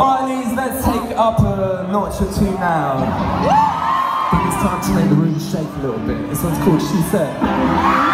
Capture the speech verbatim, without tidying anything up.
Alright, ladies, let's take it up a notch or two now. I think it's time to make the room shake a little bit. This one's called She Said.